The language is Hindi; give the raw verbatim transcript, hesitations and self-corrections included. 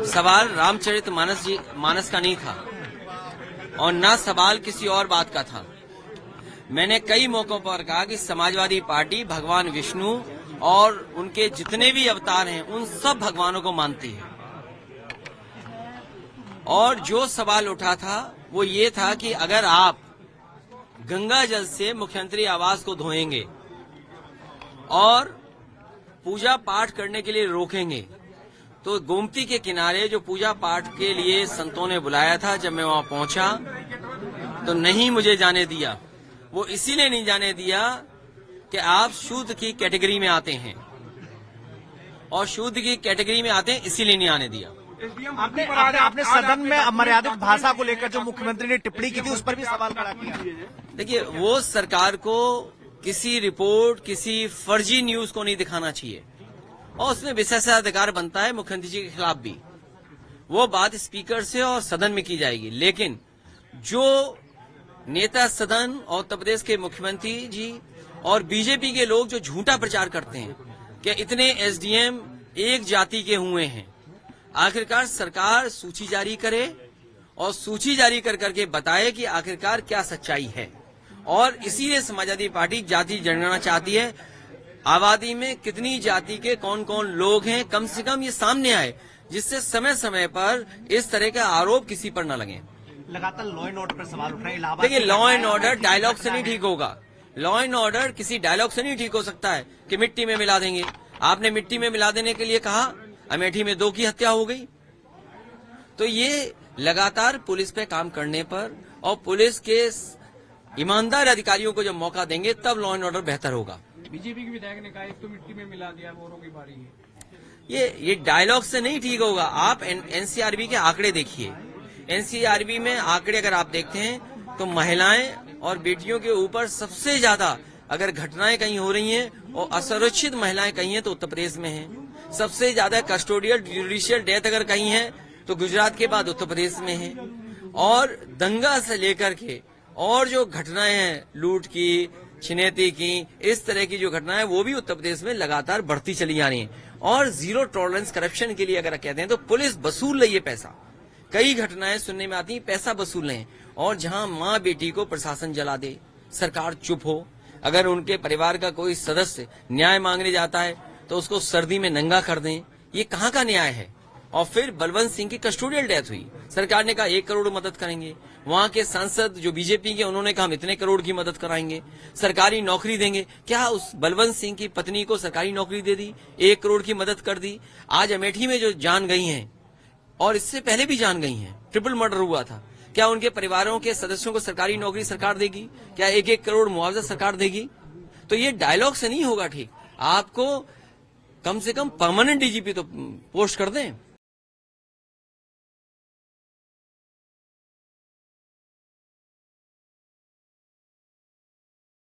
सवाल रामचरितमानस जी मानस का नहीं था और ना सवाल किसी और बात का था। मैंने कई मौकों पर कहा कि समाजवादी पार्टी भगवान विष्णु और उनके जितने भी अवतार हैं उन सब भगवानों को मानती है। और जो सवाल उठा था वो ये था कि अगर आप गंगा जल से मुख्यमंत्री आवास को धोएंगे और पूजा पाठ करने के लिए रोकेंगे तो गोमती के किनारे जो पूजा पाठ के लिए संतों ने बुलाया था, जब मैं वहां पहुंचा तो नहीं मुझे जाने दिया। वो इसीलिए नहीं जाने दिया कि आप शूद्र की कैटेगरी में आते हैं और शूद्र की कैटेगरी में आते हैं, इसीलिए नहीं आने दिया। आपने आपने, आपने सदन में अमर्यादित भाषा को लेकर जो मुख्यमंत्री ने टिप्पणी की थी उस पर भी सवाल खड़ा किया। देखिए, वो सरकार को किसी रिपोर्ट, किसी फर्जी न्यूज को नहीं दिखाना चाहिए और उसमें विशेषाधिकार बनता है मुख्यमंत्री जी के खिलाफ भी। वो बात स्पीकर से और सदन में की जाएगी, लेकिन जो नेता सदन और उत्तर प्रदेश के मुख्यमंत्री जी और बीजेपी के लोग जो झूठा प्रचार करते हैं कि इतने एसडीएम एक जाति के हुए हैं, आखिरकार सरकार सूची जारी करे और सूची जारी कर करके बताए कि आखिरकार क्या सच्चाई है। और इसीलिए समाजवादी पार्टी जाति जनगणना चाहती है, आबादी में कितनी जाति के कौन कौन लोग हैं कम से कम ये सामने आए, जिससे समय समय पर इस तरह का आरोप किसी पर न लगे। लगातार लॉ एंड ऑर्डर पर सवाल उठ रहे हैं। देखिए, लॉ एंड ऑर्डर डायलॉग से नहीं ठीक होगा। लॉ एंड ऑर्डर किसी डायलॉग से नहीं ठीक हो सकता है कि मिट्टी में मिला देंगे। आपने मिट्टी में मिला देने के लिए कहा, अमेठी में दो की हत्या हो गई। तो ये लगातार पुलिस पे काम करने पर और पुलिस के ईमानदार अधिकारियों को जब मौका देंगे तब लॉ एंड ऑर्डर बेहतर होगा। बीजेपी के विधायक ने कहा एक तो मिट्टी में मिला दिया, औरों की बारी है। ये ये डायलॉग से नहीं ठीक होगा। आप एनसीआरबी के आंकड़े देखिए। एनसीआरबी में आंकड़े अगर आप देखते हैं तो महिलाएं और बेटियों के ऊपर सबसे ज्यादा अगर घटनाएं कहीं हो रही हैं और असुरक्षित महिलाएं कहीं हैं तो उत्तर प्रदेश में हैं। सबसे ज्यादा कस्टोडियल जुडिशियल डेथ अगर कहीं है तो गुजरात के बाद उत्तर प्रदेश में है। और दंगा से लेकर के और जो घटनाएं हैं, लूट की, छिनैती की, इस तरह की जो घटनाएं वो भी उत्तर प्रदेश में लगातार बढ़ती चली जा रही हैं। और जीरो टॉलरेंस करप्शन के लिए अगर कहते हैं तो पुलिस वसूल रही है पैसा। कई घटनाएं सुनने में आती हैं पैसा वसूल रहे हैं। और जहां माँ बेटी को प्रशासन जला दे, सरकार चुप हो। अगर उनके परिवार का कोई सदस्य न्याय मांगने जाता है तो उसको सर्दी में नंगा कर दें, ये कहाँ का न्याय है। और फिर बलवंत सिंह की कस्टोडियल डेथ हुई, सरकार ने कहा एक करोड़ मदद करेंगे। वहां के सांसद जो बीजेपी के, उन्होंने कहा हम इतने करोड़ की मदद कराएंगे, सरकारी नौकरी देंगे। क्या उस बलवंत सिंह की पत्नी को सरकारी नौकरी दे दी, एक करोड़ की मदद कर दी। आज अमेठी में जो जान गई हैं और इससे पहले भी जान गई हैं, ट्रिपल मर्डर हुआ था, क्या उनके परिवारों के सदस्यों को सरकारी नौकरी सरकार देगी? क्या एक एक करोड़ मुआवजा सरकार देगी? तो ये डायलॉग से नहीं होगा ठीक। आपको कम से कम परमानेंट डीजीपी तो पोस्ट कर दें।